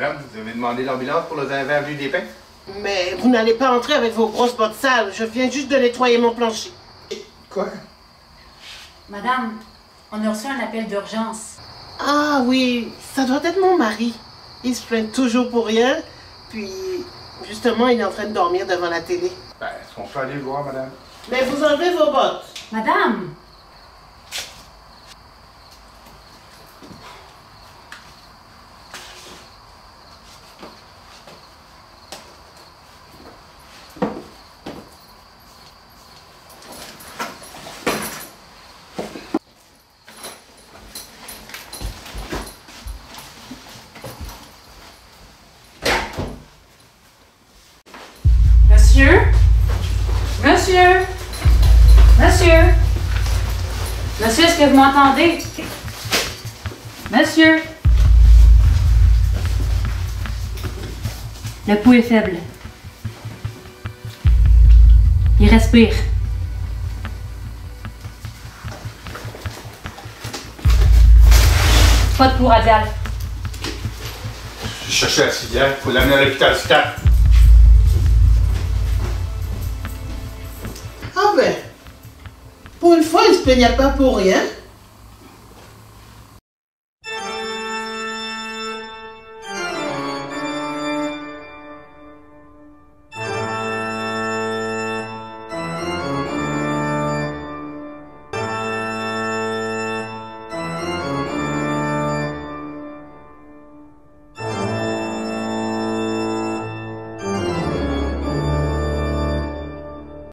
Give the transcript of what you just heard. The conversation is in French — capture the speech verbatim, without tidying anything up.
Madame, vous avez demandé l'ambulance pour le vingt avenue des Pins? Mais vous n'allez pas entrer avec vos grosses bottes sales. Je viens juste de nettoyer mon plancher. Quoi? Madame, on a reçu un appel d'urgence. Ah oui, ça doit être mon mari. Il se plaint toujours pour rien. Puis, justement, il est en train de dormir devant la télé. Ben, est-ce qu'on peut aller le voir, madame? Mais vous enlevez vos bottes. Madame! Monsieur? Monsieur? Monsieur? Monsieur, est-ce que vous m'entendez? Monsieur? Le pouls est faible. Il respire. Pas de pouls radial. Je cherchais la civière, il faut l'amener à l'hôpital Star. Ah ben, pour une fois, il se plaignait pas pour rien.